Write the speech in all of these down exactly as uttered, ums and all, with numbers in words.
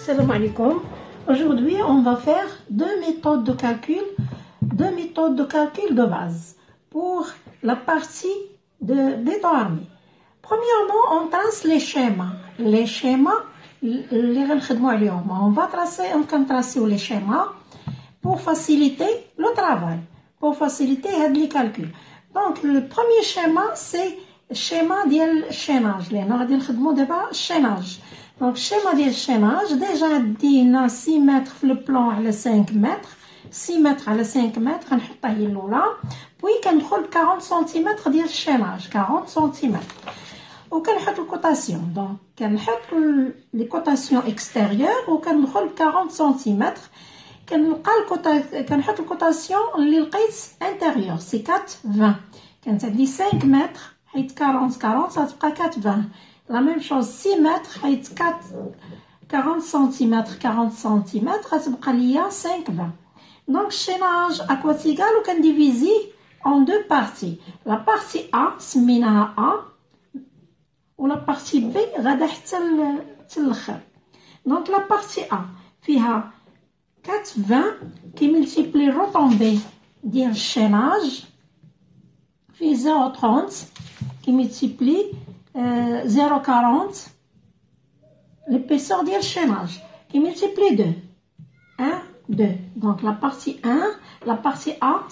Assalamu alaikum. Aujourd'hui, on va faire deux méthodes de calcul, deux méthodes de calcul de base pour la partie de béton armé. Premièrement, on trace les schémas. Les schémas, on va tracer, on va tracer les schémas pour faciliter le travail, pour faciliter les calculs. Donc, le premier schéma, c'est le schéma de chaînage. Les noms de chaînage. Donc, schéma de chaînage, déjà, dit six mètres le plan à cinq mètres, six mètres à cinq mètres, on va là. Puis, on va quarante centimètres de chaînage, quarante centimètres. Ou on va la cotation. Donc, on va les cotations extérieures, ou on va quarante centimètres. On va la cotation intérieure, c'est quatre vingt. Quand on dit cinq mètres, quarante, quarante, ça fera quatre vingt. La même chose, six mètres, quarante centimètres, quarante centimètres, ça fera cinq vingt. Donc, chaînage aquatigal, on peut diviser en deux parties. La partie A, c'est A, ou la partie B, c'est donc la partie A, il y a quatre vingt qui multiplie retombée du chaînage, puis zéro virgule trente qui multiplie euh, zéro virgule quarante l'épaisseur du chaînage, qui multiplie deux. un, deux. Donc la partie un, la partie A,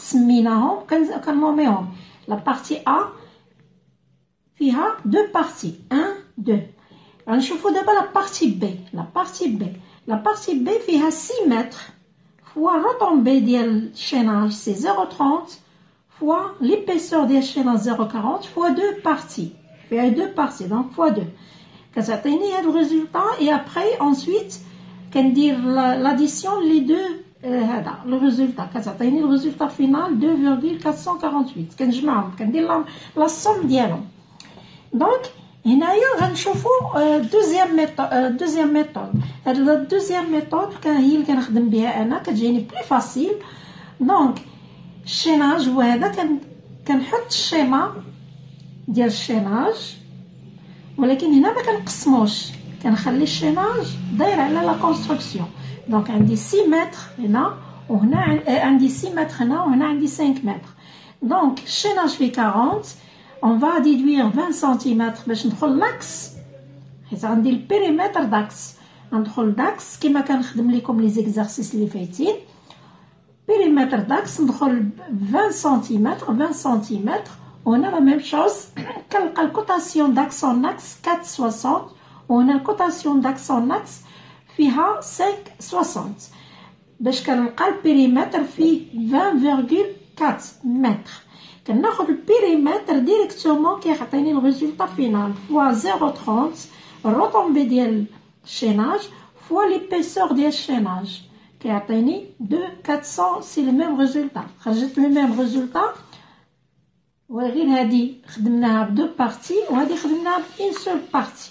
la partie A, il y a deux parties. un, deux. On va d'abord la partie B. La partie B. La partie B, il y a six mètres fois retombée du chaînage, c'est zéro virgule trente fois l'épaisseur du chaînage zéro virgule quarante fois deux parties. Il y a deux parties, donc fois deux. Quand ça a le résultat, et après, ensuite, quand dire l'addition, les deux, euh, le résultat. Quand ça a le résultat final, deux virgule quatre cent quarante-huit. Quand je m'en, quand dire la, la somme d'yalon. Donc, il y a une deuxième méthode. Deuxième méthode. La deuxième méthode, quand il y a une méthode plus facile. Donc, chaînage, وهذا كان كنحط الشيما ديال الشيناج ولكن هنا ما كنقسموش كنخلي الشيناج داير على لا كونستركسيون. دونك عندي six متر هنا وهنا عندي six متر هنا وهنا عندي cinq متر. دونك الشيناج في quarante on va déduire vingt centimètres باش ندخل لاكس حيت عندي البيريمتر داكس ندخل داكس كما كنخدم لكم لي زيكزارسيس اللي فايتين. Périmètre d'axe, vingt centimètres, vingt centimètres. On a la même chose. La cotation d'axe en axe, quatre virgule soixante. On a la cotation d'axe en axe, cinq virgule soixante. Parce que le périmètre fait vingt virgule quatre mètres. On a le périmètre directement qui a le résultat final. Fois zéro virgule trente, retombée du chaînage, fois l'épaisseur du chaînage. Qui a atteint deux mille quatre cents, c'est le même résultat. خرجت le même résultat. وغير هذه خدمناها بدو بارتي وهذه خدمناها بإن سول بارتي.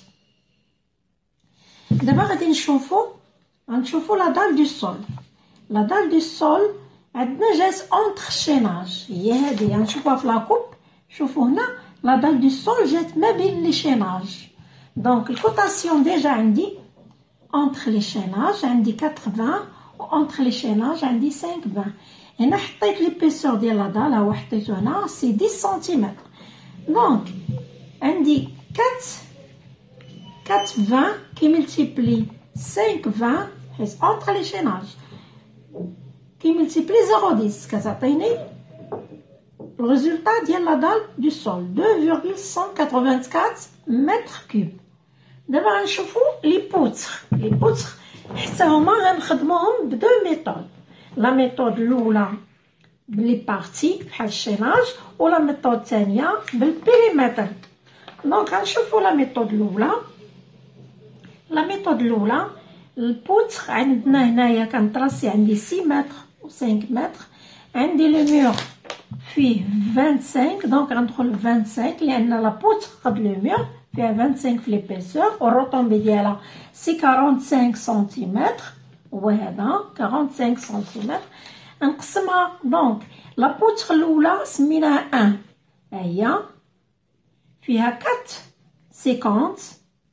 دابا غادي نشوفو غنشوفو لا دال دو سول. لا دال دو سول عندنا جات اونتر شيناج هي هذه غنشوفوها في لاكوب. شوفو هنا لا دال دو سول جات ما بين لي شيناج. دونك الكوتاسيون ديجا عندي entre les chaînages عندي quatre vingt entre les chaînages عندي cinq vingt. هنا حطيت l'épaisseur ديال لا دال ها حطيتو هنا سي dix centimètres. دونك عندي quatre vingt qui multiplie cinq vingt حيت entre les chaînages qui multiplie zéro virgule dix كتعطيني الريزولطا ديال لا دال دو سول deux virgule cent quatre-vingt-quatre mètres cubes. دابا غنشوفو لي بوتر. لي بوتر حتى هما غنخدموهم بدو ميثود. لا ميثود الاولى بلي بارتي بحال الشيناج ولا ميثود الثانيه بالبيريمتر. دونك غنشوفو لا ميثود الاولى. لا ميثود الاولى البوتر عندنا هنايا كنطراسي عندي six متر و cinq متر. عندي لو مور فيه vingt-cinq دونك غندخل vingt-cinq لان لا بوتر قد لو مور فيها vingt-cinq في l'épaisseur والروطومبي ديالها سي quarante-cinq centimètres وهذا quarante-cinq centimètres. نقسمها دونك لا بوتر الاولى سميناها واحد ها هي فيها quatre cinquante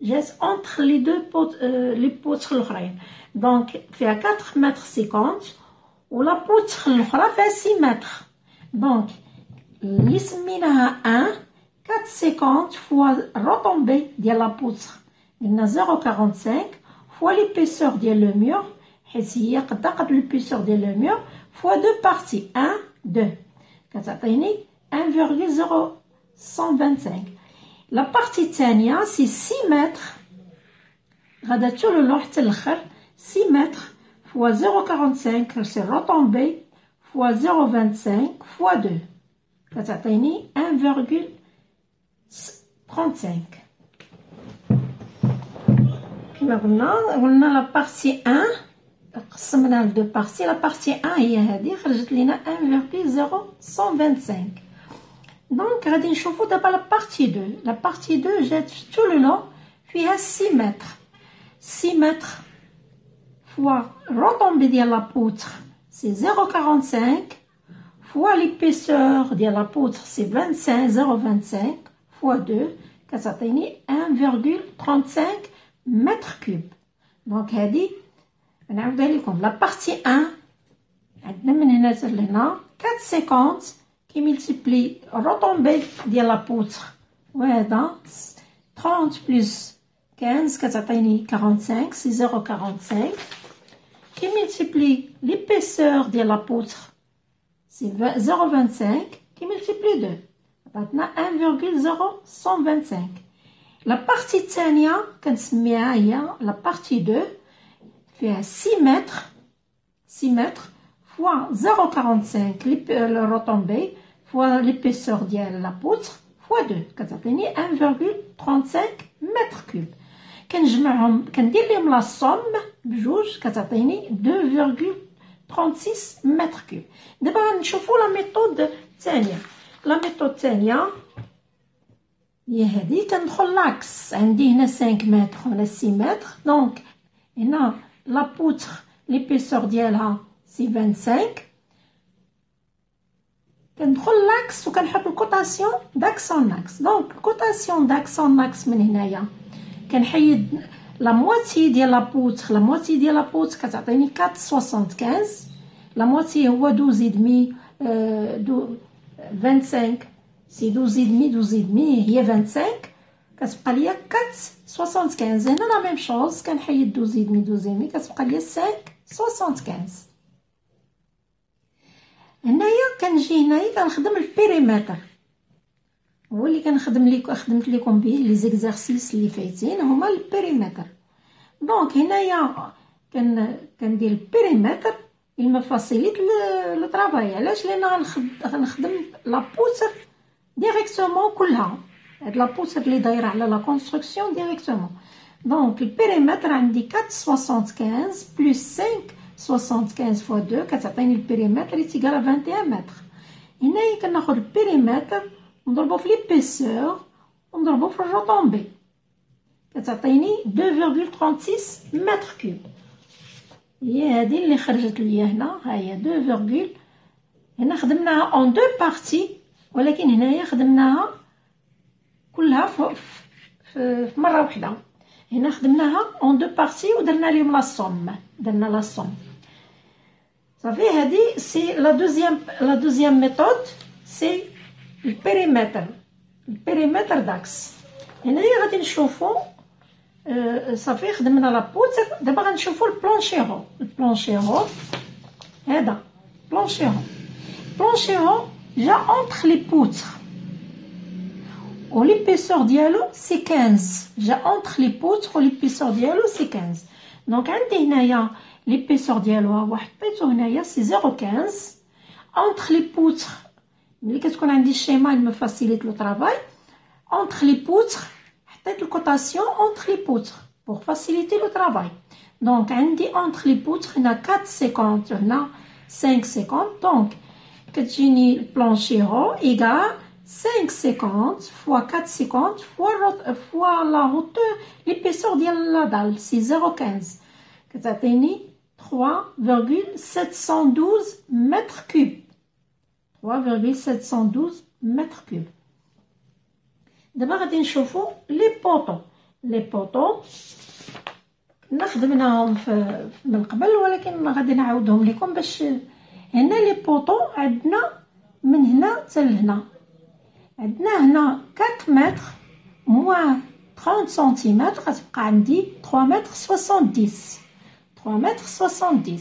جات entre les deux poutres les poutres الأخرين. دونك فيها quatre mètres cinquante ولا بوتر الأخرى فيها six mètres. دونك اللي سميناها un quatre cinquante fois retombée ديال لا بوتر قلنا zéro quarante-cinq fois l'épaisseur ديال لو مور حيت هي قدا قد l'épaisseur ديال لو مور fois deux parties un deux كتعطيني un virgule zéro cent vingt-cinq. La partie الثانية سي six mètres غادا tout le long حتى الاخر six mètres fois zéro quarante-cinq سي retombée fois zéro vingt-cinq fois deux كتعطيني un virgule trente-cinq. كما قلنا قلنا لا بارتي un قسمنا لدو بارتي. لا بارتي un هي هذه خرجت لينا un virgule zéro cent vingt-cinq. دونك غادي نشوفو دابا لا بارتي deux. لا بارتي deux جات tout le long فيها six mètres. six mètres fois retombée ديال لا بوتر سي zéro quarante-cinq fois l'épaisseur ديال لا بوتر سي vingt-cinq zéro vingt-cinq fois deux كتعطيني un virgule trente-cinq mètres cubes. دونك هادي نعاودها لكم. لا بارتي un عندنا من هنا حتى لهنا quatre cinquante كي ملتيبلي retombée ديال لا بوتر وهذا trente plus quinze كتعطيني quarante-cinq سي zéro quarante-cinq كي ملتيبلي l'épaisseur ديال لا بوتر سي zéro vingt-cinq كي ملتيبلي deux عطاتنا un virgule zéro cent vingt-cinq. لا بارتي الثانية كنسميها هي لا بارتي deux فيها six mètres six mètres fois zéro quarante-cinq le retombée fois l'épaisseur ديال لا بوتر fois deux كتعطيني un virgule trente-cinq mètres cubes. كنجمعهم كندير لهم لا صوم بجوج كتعطيني deux virgule trente-six mètres cubes. دابا غنشوفوا لا ميثود الثانية. لا ميثود الثانية هي هذه. كندخل لاكس عندي هنا cinq mètres وهنا six mètres. دونك هنا لا بوتر l'épaisseur ديالها سي vingt-cinq. كندخل لاكس وكنحط الكوتاسيون داكس اون اكس. دونك الكوتاسيون داكس اون اكس من هنايا كنحيد لا مواتي ديال لا بوتر. لا مواتي ديال لا بوتر كتعطيني quatre soixante-quinze. لا مواتي هو douze et demi vingt-cinq سي douze et demi douze et demi هي vingt-cinq كتبقى ليا quatre soixante-quinze. هنا لا ميم شوز كنحيد douze et demi douze et demi كتبقى ليا cinq soixante-quinze. هنايا كنجي هنايا كنخدم البيريمتر هو اللي كنخدم لكم خدمت لكم به لي زيكزارسيس اللي فايتين هما البيريمتر. دونك هنايا كن كندير البيريمتر il me facilite le, le travail. علاش؟ لان غنخدم لا بوتر ديريكتومون كلها. هاد لا بوتر اللي دايره على لا كونستركسيون ديريكتومون. دونك البيريمتر عندي quatre soixante-quinze plus cinq soixante-quinze fois deux كتعطيني البيريمتر يتيقال vingt et un متر. هنايا كناخد البيريمتر نضربو في ليبيسور ونضربو في الروطومبي كتعطيني deux virgule trente-six متر كوب. هي هادي اللي خرجت ليا هنا. ها هي deux virgule. هنا خدمناها اون دو بارتي ولكن هنايا خدمناها كلها في, في, في مره واحده. هنا خدمناها اون دو بارتي ودرنا لهم لا صوم. درنا لا صوم صافي. هادي سي لا دوزيام لا دوزيام ميثود سي البيريمتر البيريمتر داكس. هنايا غادي نشوفوا أه صافي خدمنا لا بوتر. دابا غنشوفوا البلانشيرو. البلانشيرو هذا بلانشيرو. بلانشيرو جا اونتر لي بوتر و ليبيسور ديالو سي quinze. جا اونتر لي بوتر و ليبيسور ديالو سي quinze. دونك عندي هنايا ليبيسور ديالها واحد حطيتو هنايا سي zéro quinze. اونتر لي بوتر ملي كتكون عندي الشيما il me facilite le travail. entre les poutres حطيت الكوتاسيون entre les poutres pour faciliter le travail. donc عندي entre les poutres هنا quatre cinquante هنا cinq cinquante. donc كتجيني البلانشيرو égal cinq cinquante fois quatre cinquante fois fois la hauteur l'épaisseur ديال لا dalle c'est zéro quinze كتعطيني trois virgule sept cent douze mètres cubes. trois virgule sept cent douze mètres cubes. دابا غادي نشوفو لي بوطو. لي بوطو كنا خدمناهم في من قبل، ولكن غادي نعاودهم لكم باش هنا لي بوطو عندنا من هنا حتى لهنا. عندنا هنا أربعة متر موان ثلاثين سنتيمتر، غتبقى عندي ثلاثة متر سبعين ثلاثة متر سبعين.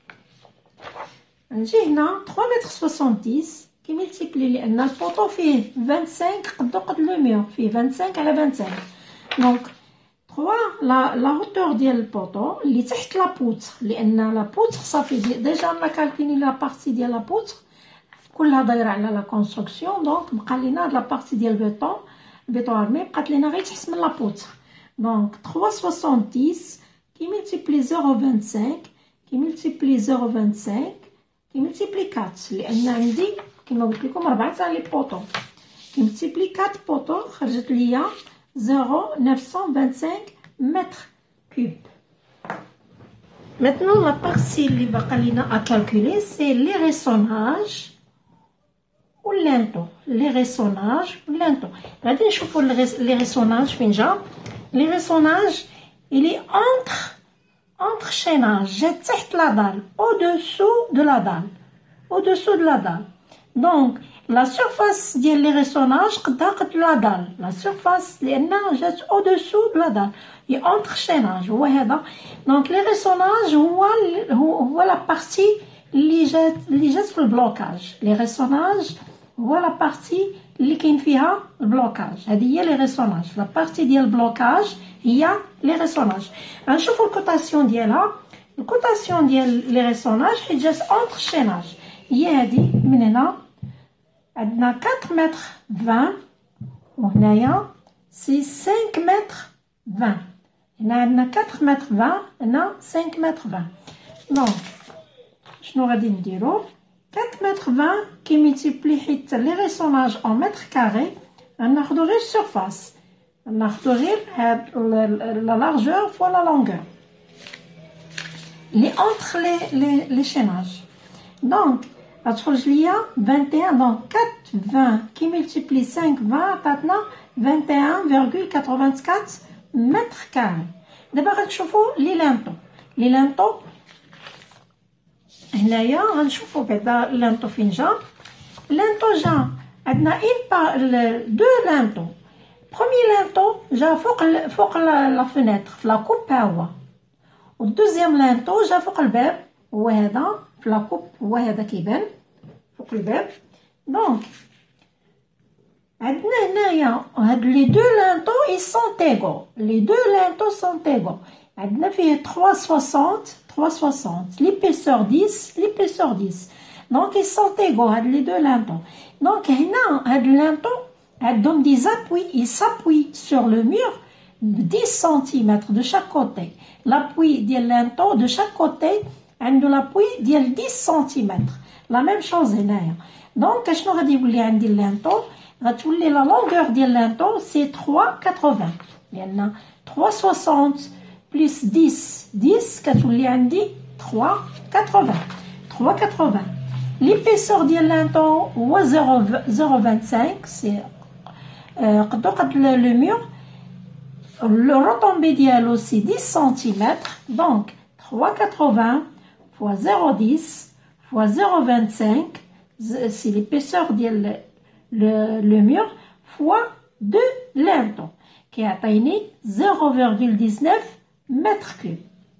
نجي هنا ثلاثة متر سبعين كي ملتيبلي لان البوطو فيه خمسة وعشرين قدو قد لو ميور، فيه خمسة وعشرين على خمسة وعشرين. دونك ثلاثة لا لا هوتور ديال البوطو اللي تحت لا بوتر، لان لا بوتر صافي ديجا انا كالكيني لا بارتي ديال لا بوتر كلها دايره على لا كونستركسيون. دونك بقى لينا هاد لا بارتي ديال البيطون البيطون ارمي بقات لينا غير تحت من لا بوتر. دونك ثلاثمية وسبعين كي ملتيبلي صفر فاصلة خمسة وعشرين كي ملتيبلي صفر فاصلة خمسة كي ملتيبلي أربعة، لان عندي كما قلت لكم أربعة تاع لي بوطو. كي ملتيبلي أربعة بوطو خرجت ليا صفر فاصلة تسعمية وخمسة وخمسين متر كوب. Maintenant la partie اللي باقا لينا ا كالكولي سي لي ريسوناج و لانتو. لي ريسوناج و لانتو غادي نشوفوا لي ريسوناج فين جا. لي ريسوناج il est entre entre chaînage جات تحت لا دال au-dessous de la dalle au-dessous de la dalle. Donc la surface ديال لي ريسوناج قدها قد لا دال لا surface لانها جات au-dessous de la dalle هي entre chaînage هو هذا. دونك لي ريسوناج هو هو لا بارتي اللي جات اللي جات في البلوكاج. لي ريسوناج هو لا بارتي اللي كاين فيها البلوكاج، هذه هي لي ريسوناج. لا بارتي ديال البلوكاج هي لي ريسوناج. غنشوفوا الكوتاسيون ديالها. الكوتاسيون ديال لي ريسوناج حيت جات اونتر شيناج هي هذه. من هنا عندنا أربعة متر عشرين وهنايا سي خمسة متر عشرين. هنا عندنا أربعة متر عشرين هنا خمسة متر عشرين. دونك شنو غادي نديرو؟ أربعة متر عشرين كي ملتيبلي حيت لي ريسوناج اون متر كاري غناخدو غير السيرفاس، غناخدو غير هاد لا لارجور فوا لا لونغور لي اونتر لي لي لي شيناج. دونك غتخرج ليا واحد وعشرين. دونك أربعة عشرين كي ملتيبلي خمسة عشرين عطاتنا واحد وعشرين فاصلة أربعة وثمانين متر كاري. دابا غنشوفو لي لانطو. لي لانطو هنايا غنشوفو بعدا لانطو فين جا. لانطو جا عندنا اين با دو لانطو. بروميي لانطو جا فوق فوق لا فينيتر في لا كوب ها هو، والدوزيام لانطو جا فوق الباب هو هذا في لا كوب هو هذا كيبان فوق الباب. دونك عندنا هنايا هاد لي دو لانطو اي سون تيغو. لي دو لانطو سون تيغو. عندنا فيه ثلاثمية وستين ثلاثمية وستين ليبيسور عشرة ليبيسور عشرة. دونك اي سون تيغو هاد لي دو لانطو. دونك هنا هاد لانطو عندهم دي زابوي اي سابوي سور لو مور عشرة سنتيمتر دو شاك كوتي. لابوي ديال لانطو دو شاك كوتي عنده لابوي ديال عشرة سنتيمتر. لا ميم شوز هنايا. دونك شنو غادي يولي عندي اللانطو؟ غتولي لا لونغور ديال اللانطو سي ثلاثمية وثمانين لان ثلاثمية وستين بلس عشرة عشرة كتولي عندي ثلاثمية وثمانين. ثلاثمية وثمانين ليبيسور ديال اللانطو هو صفر فاصلة خمسة وعشرين سي قدو قد لو مور. لو روطومبي ديالو سي عشرة سنتيمتر. دونك ثلاثمية وثمانين فوا صفر فاصلة عشرة فوا صفر فاصلة خمسة وعشرين سي ليبيسور ديال لو مور فوا دو لانطو كيعطيني صفر فاصلة تسعة عشر متر كوب.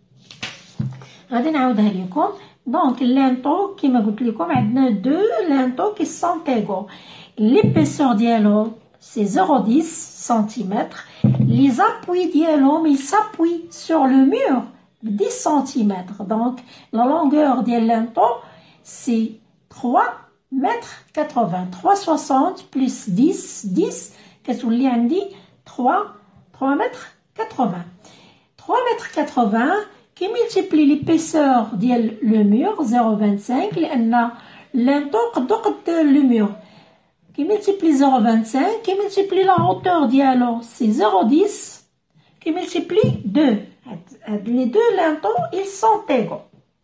غادي نعاودها لكم. دونك اللانطو كيما قلت لكم عندنا دو لانطو كي سون تيغو. ليبيسور ديالو سي صفر فاصلة عشرة سنتيمتر. لي زابوي ديالهم يسابوي سور لو مور ب عشرة سنتيمتر. دونك لا لونغور ديال اللانطو سي ثلاثة متر ثمانين. ثلاثمية وستين بلس عشرة عشرة كتولي عندي ثلاثة ثلاثة متر ثمانين. ثلاثة متر ثمانين كي ملتيبلي ليبيسور ديال لو مور صفر فاصلة خمسة وعشرين لان لانطو قدو قد لو مور كي ملتيبلي صفر فاصلة خمسة كي ملتيبلي لا هوتور ديالو سي صفر عشرة كي ملتيبلي اثنين. هاد لي دو لانطو ils sont égaux.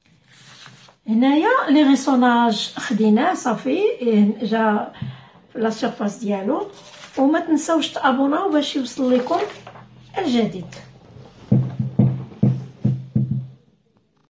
هنايا لي ريسوناج خديناه صافي جا لا سيرفاس ديالو. وما تنساوش تابوناو باش يوصل لكم الجديد.